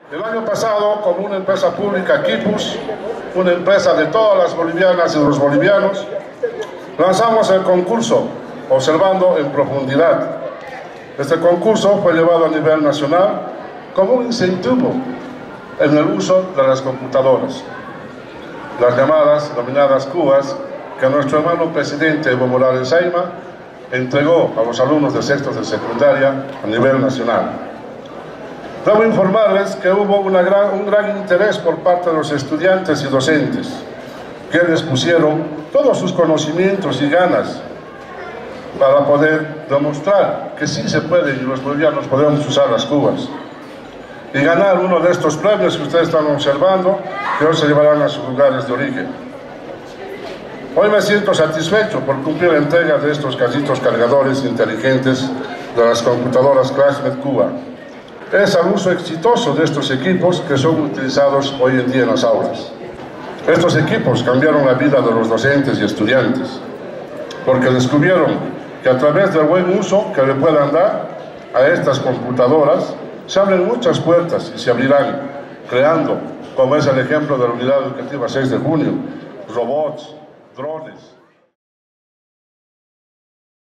El año pasado, como una empresa pública, Quipus, una empresa de todas las bolivianas y los bolivianos, lanzamos el concurso Observando en Profundidad. Este concurso fue llevado a nivel nacional como un incentivo en el uso de las computadoras, las llamadas, denominadas CUAS, que nuestro hermano presidente Evo Morales Ayma entregó a los alumnos de sexto de secundaria a nivel nacional. Debo informarles que hubo un gran interés por parte de los estudiantes y docentes, que les pusieron todos sus conocimientos y ganas para poder demostrar que sí se puede y los bolivianos podemos usar las CUAS y ganar uno de estos premios que ustedes están observando, que hoy se llevarán a sus lugares de origen. Hoy me siento satisfecho por cumplir la entrega de estos casitos cargadores inteligentes de las computadoras ClassMate Cuba. Es al uso exitoso de estos equipos que son utilizados hoy en día en las aulas. Estos equipos cambiaron la vida de los docentes y estudiantes, porque descubrieron que a través del buen uso que le puedan dar a estas computadoras, se abren muchas puertas y se abrirán, creando, como es el ejemplo de la Unidad Educativa 6 de Junio, robots, drones,